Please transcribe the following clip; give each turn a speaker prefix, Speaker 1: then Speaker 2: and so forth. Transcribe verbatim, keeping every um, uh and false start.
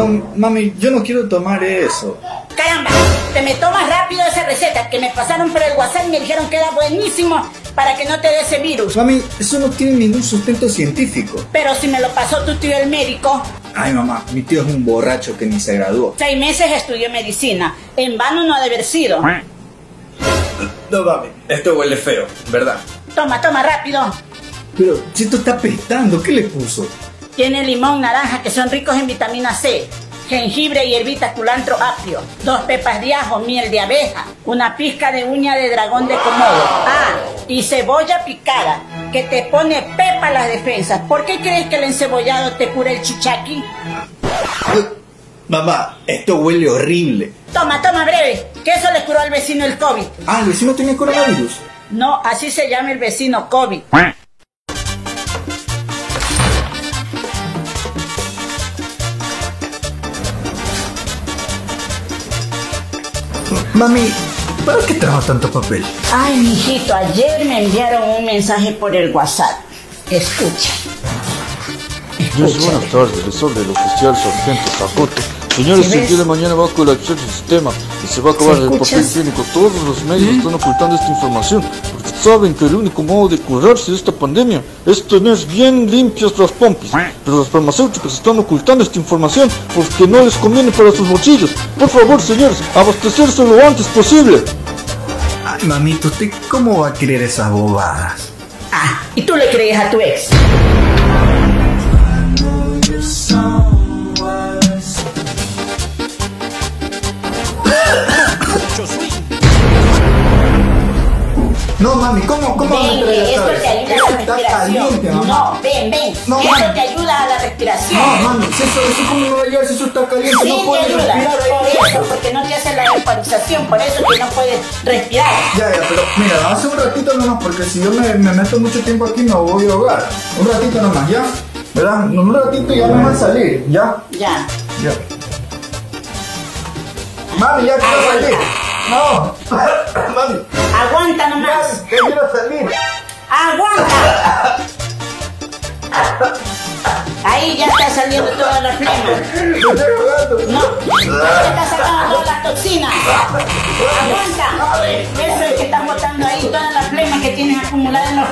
Speaker 1: No, mami, yo no quiero tomar eso.
Speaker 2: Caramba, te me tomas rápido esa receta que me pasaron por el WhatsApp y me dijeron que era buenísimo para que no te dé ese virus.
Speaker 1: Mami, eso no tiene ningún sustento científico.
Speaker 2: Pero si me lo pasó tu tío el médico.
Speaker 1: Ay, mamá, mi tío es un borracho que ni se graduó.
Speaker 2: Seis meses estudió medicina. En vano no ha de haber sido.
Speaker 1: No, mami, esto huele feo, ¿verdad?
Speaker 2: Toma, toma, rápido.
Speaker 1: Pero si esto está apestando, ¿qué le puso?
Speaker 2: Tiene limón, naranja, que son ricos en vitamina C, jengibre, hierbita, culantro, apio, dos pepas de ajo, miel de abeja, una pizca de uña de dragón de Komodo. Ah, y cebolla picada, que te pone pepa las defensas. ¿Por qué crees que el encebollado te cura el chichaqui?
Speaker 1: Mamá, esto huele horrible.
Speaker 2: Toma, toma, breve, que eso le curó al vecino el COVID.
Speaker 1: Ah, ¿el vecino tiene coronavirus?
Speaker 2: No, así se llama el vecino COVID.
Speaker 1: Mami, ¿para qué trajo tanto papel?
Speaker 2: Ay, mijito, ayer me enviaron un mensaje por el WhatsApp. Escucha.
Speaker 3: Señores, buenas tardes, les habla el oficial sargento Zacote. Señores,
Speaker 2: ¿Sí
Speaker 3: el día de mañana va a colapsar el sistema y se va a acabar el papel higiénico. Todos los medios ¿Mm? están ocultando esta información porque saben que el único modo de curarse de esta pandemia es tener bien limpias las pompis. Pero los farmacéuticos están ocultando esta información porque no les conviene para sus bolsillos. Por favor, señores, abastecerse lo antes posible.
Speaker 1: Ay, mamito, ¿usted cómo va a creer esas bobadas?
Speaker 2: Ah, ¿y tú le crees a tu ex?
Speaker 1: No, mami, ¿cómo? ¿Cómo?
Speaker 2: Ven, ven, esto te ayuda a la respiración. No, ven, ven. No, esto mami. te ayuda a la respiración.
Speaker 1: No, mami, si eso, eso cómo me va a ayudar si eso está caliente.
Speaker 2: Sí,
Speaker 1: no puedes respirar ahí.
Speaker 2: Por eso, porque no te hace la vaporización, por eso que no puedes respirar.
Speaker 1: Ya, ya, pero mira, hace un ratito nomás, porque si yo me, me meto mucho tiempo aquí me voy a ahogar. Un ratito nomás, ¿ya? ¿Verdad? Un ratito y ya me va a salir, ¿ya?
Speaker 2: Ya.
Speaker 1: Ya. Mami, ya quiero salir. No, mami.
Speaker 2: Aguanta nomás.
Speaker 1: Ya quiero salir.
Speaker 2: Aguanta. Ahí ya está saliendo toda la flema.
Speaker 1: Me estoy ahogando.
Speaker 2: No, ya está sacando todas las toxinas. Aguanta. Eso es que están botando ahí toda la flema que tienes acumulada en los